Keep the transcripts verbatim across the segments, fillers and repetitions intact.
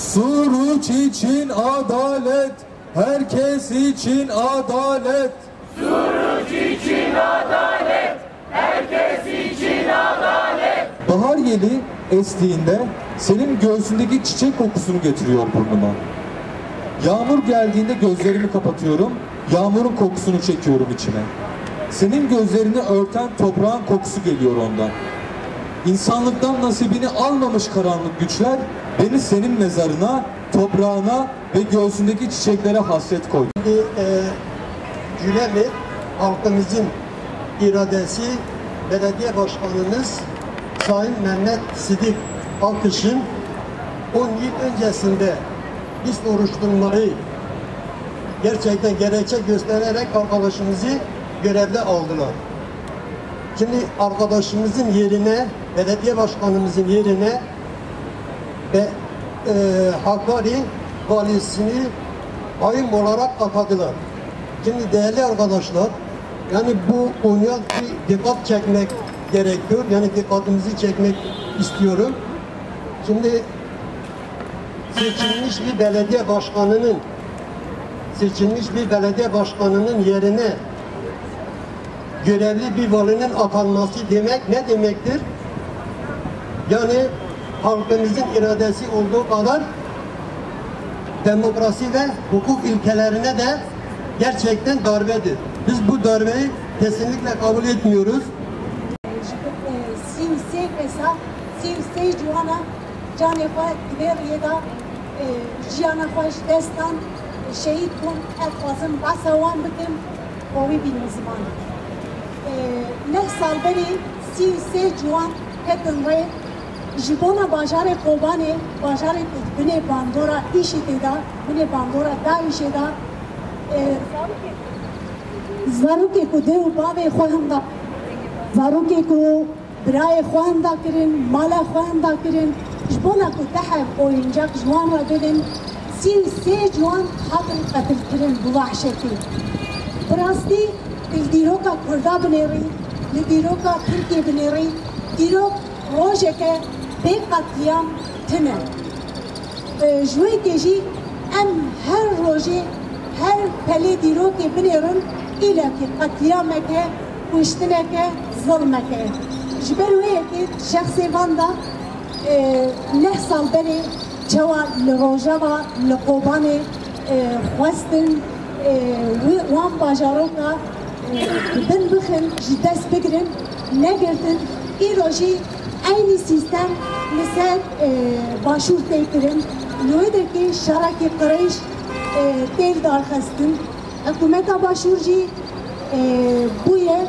Suruç için adalet, herkes için adalet. Suruç için adalet, herkes için adalet. Bahar yeli estiğinde senin göğsündeki çiçek kokusunu getiriyor burnuma. Yağmur geldiğinde gözlerimi kapatıyorum, yağmurun kokusunu çekiyorum içime. Senin gözlerini örten toprağın kokusu geliyor ondan. İnsanlıktan nasibini almamış karanlık güçler beni senin mezarına, toprağına ve göğsündeki çiçeklere hasret koydu. Şimdi e, Cülemi halkımızın iradesi belediye başkanımız Sayın Mehmet Sidik Alkış'ın on yıl öncesinde biz soruşturmayı gerçekten gerekçe göstererek arkadaşımızı görevde aldılar. Şimdi arkadaşımızın yerine, belediye başkanımızın yerine ve e, Hakkari valisini ayım olarak atadılar. Şimdi değerli arkadaşlar, yani bu konuya bir dikkat çekmek gerekiyor. Yani dikkatimizi çekmek istiyorum. Şimdi seçilmiş bir belediye başkanının seçilmiş bir belediye başkanının yerine görevli bir valinin atanması demek ne demektir? Yani halkımızın iradesi olduğu kadar demokrasi ve hukuk ilkelerine de gerçekten darbedir. Biz bu darbeyi kesinlikle kabul etmiyoruz. şehit bun, etfazım, basavan bitim, ovi bin zaman. Ne salberi, si se juan, hetin re, jibona bajare kobane, bajare bine bandora işite da, bine bandora da işe da, zaruke ku dev bave khoyam da, zaruke ku braye khoyam da kirin, mala khoyam da kirin, jibona ku tahab oyuncak juan ra dedin, سی سه جوان حاضر قتل کردن بوحشتی. براستی دیروکا کردا بنیری، دیروکا ترکی بنیری، دیروک روزه که به قتیام تنه. جوی کشی ام هر روزه هر پلی دیروکی بنیرن ایله که قتیام که کشتنه که ظلمه که. جبروی که شخصی واندا نه سال بری جوا لروجاوا لقوبانه خواستن وان باجاروكا بن بخن جداس بگرن نگردن ایروجی aynı sistem مثل باشور تیکرن نویده که شرک قریش تیل دار خستن حکومت باشورجی بویه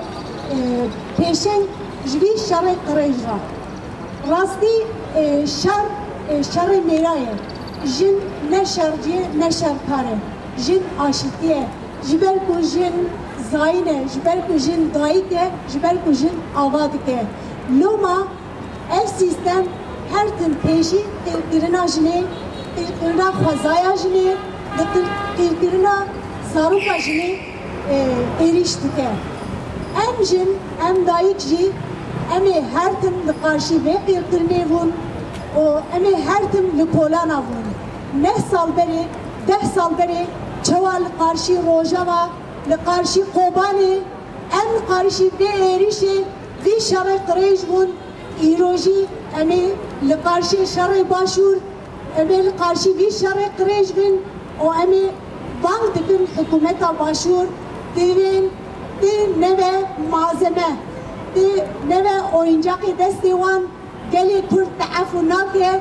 پیشن جوی شرک قریش را راستی شر شر میرایه جن نه شرجیه نه شرکاره جن آشتیه جبر کو جن زاینه جبر کو جن دایکه جبر کو جن آوادکه لوما ev sistem her tüm peşi tirkirina jine tirkirina khazaya jine tirkirina zaruka jine eriştike em jin em dayik ji em her tüm karşı ve tirkirine vun o emi her tim li polana vun. Ne sal beri, deh sal beri, çeva li karşı rojava, li karşı kobani, em karşı ve erişi, vi şarı kırıj vun, iroji emi li karşı şarı başur, emi li karşı vi şarı kırıj vun, o emi bank dikin hükümeta başur, divin, di neve malzeme, di neve oyuncak destevan, گلی کرد تعفنات که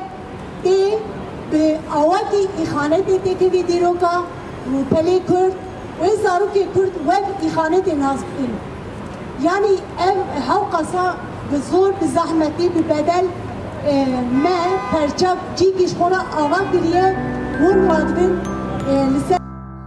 به آواتی ایخانه دیده که ویدیرو کا پلی کرد و زارو که کرد و ایخانه دی ناز بین یعنی اف هاو قصا بزور بزحمتی ببدل ما پرچاب جیگیش خورا آوا گریه ون رادبین لسه